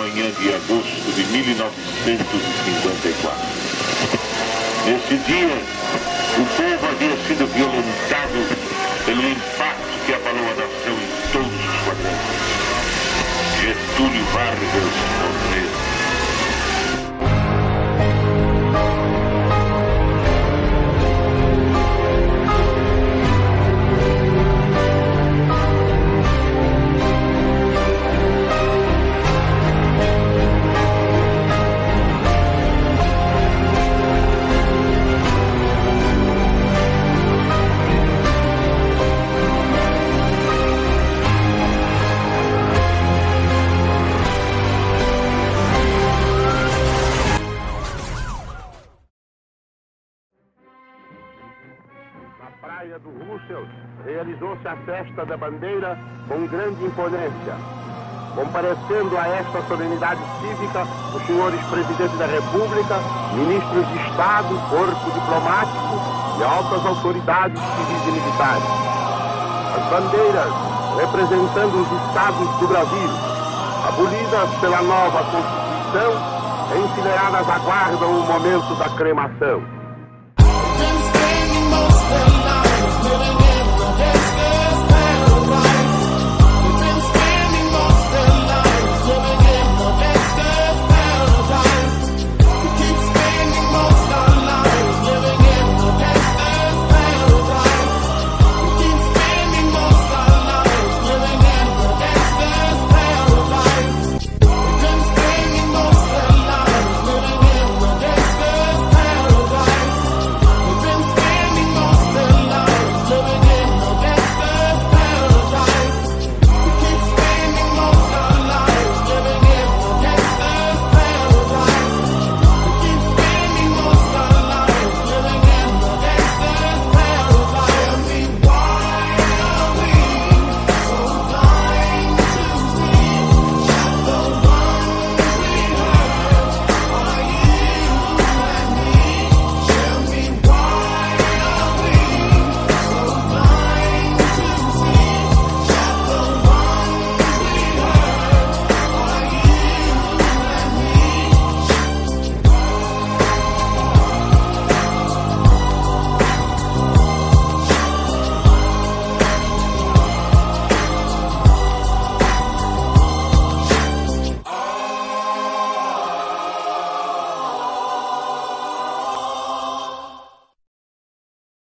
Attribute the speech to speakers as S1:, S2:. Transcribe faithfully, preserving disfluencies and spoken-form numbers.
S1: manhã de agosto de mil novecentos e cinquenta e quatro. Nesse dia, o povo havia sido violentado pelo impacto que abalou a nação em todos os quadrantes. Getúlio Vargas morreu.
S2: Praia do Russell, realizou-se a festa da bandeira com grande imponência. Comparecendo a esta solenidade cívica, os senhores presidentes da República, ministros de Estado, corpo diplomático e altas autoridades civis e militares. As bandeiras representando os estados do Brasil, abolidas pela nova Constituição, enfileiradas aguardam o momento da cremação.
S3: Living in the ghetto.